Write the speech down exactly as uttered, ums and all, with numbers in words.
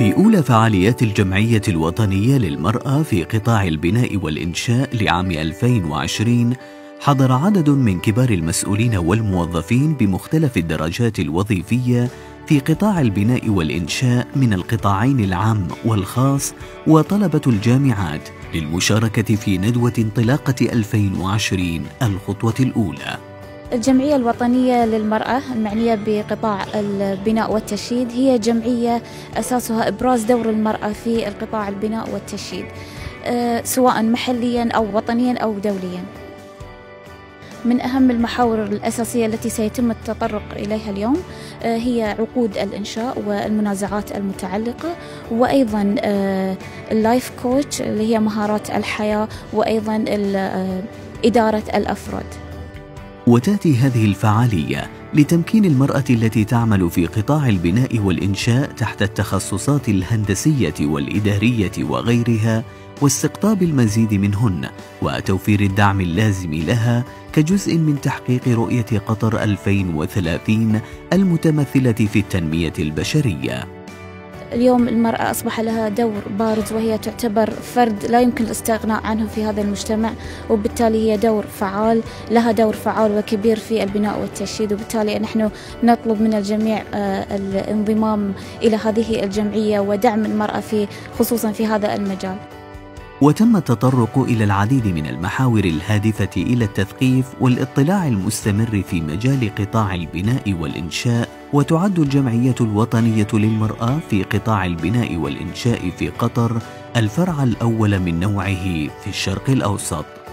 في أولى فعاليات الجمعية الوطنية للمرأة في قطاع البناء والإنشاء لعام ألفين وعشرين، حضر عدد من كبار المسؤولين والموظفين بمختلف الدرجات الوظيفية في قطاع البناء والإنشاء من القطاعين العام والخاص وطلبة الجامعات للمشاركة في ندوة انطلاقة ألفين وعشرين الخطوة الأولى. الجمعية الوطنية للمرأة المعنية بقطاع البناء والتشييد هي جمعية أساسها إبراز دور المرأة في القطاع البناء والتشييد سواء محليا أو وطنيا أو دوليا. من أهم المحاور الأساسية التي سيتم التطرق إليها اليوم هي عقود الإنشاء والمنازعات المتعلقة، وأيضا اللايف كوتش اللي هي مهارات الحياة، وأيضا إدارة الأفراد. وتأتي هذه الفعالية لتمكين المرأة التي تعمل في قطاع البناء والإنشاء تحت التخصصات الهندسية والإدارية وغيرها، واستقطاب المزيد منهن وتوفير الدعم اللازم لها كجزء من تحقيق رؤية قطر ألفين وثلاثين المتمثلة في التنمية البشرية. اليوم المرأة أصبح لها دور بارز، وهي تعتبر فرد لا يمكن الاستغناء عنه في هذا المجتمع، وبالتالي هي دور فعال، لها دور فعال وكبير في البناء والتشييد، وبالتالي نحن نطلب من الجميع الانضمام إلى هذه الجمعية ودعم المرأة في خصوصا في هذا المجال. وتم التطرق إلى العديد من المحاور الهادفة إلى التثقيف والاطلاع المستمر في مجال قطاع البناء والإنشاء، وتعد الجمعية الوطنية للمرأة في قطاع البناء والإنشاء في قطر الفرع الأول من نوعه في الشرق الأوسط.